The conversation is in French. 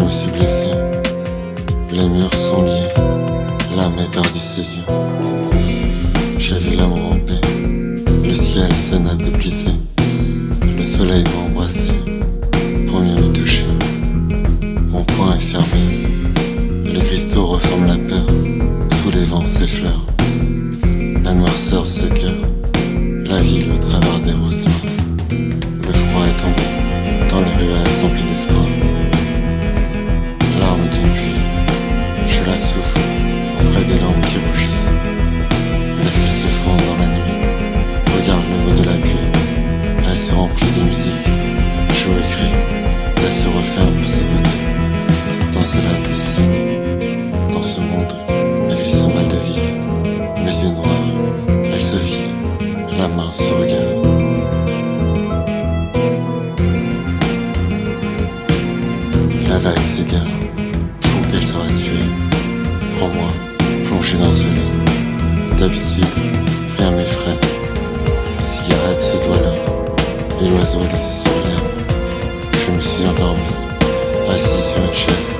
me suis blessé, les murs sont liés, l'âme a perdu ses yeux. J'ai vu l'amour en paix, le ciel s'est nappé plissé, le soleil m'a embrassé pour mieux me toucher. Mon poing est fermé, les cristaux reforment la peur, sous les vents s'effleurent, la noirceur se cœur, la ville au travers des roses noires. Le froid est tombé dans les ruelles emplies d'espoir. Larme d'une pluie, je la souffle auprès des lampes qui rougissent. Les feux se fondent dans la nuit, regarde le mot de la pluie. Elle se remplit de musique, joue et crie, elle se referme de ses côtés. Dans ce lac des signes, dans ce monde, elle vit son mal de vivre. Mes yeux noirs, elle se vit, la main se regarde. La vague s'égare, fou qu'elle serait tuée. Prends-moi, plongé dans ce lit. D'habitude, rien m'effraie. Les cigarettes, ce doigt-là, et l'oiseau laissé sur l'herbe. Je me suis endormi, assis sur une chaise.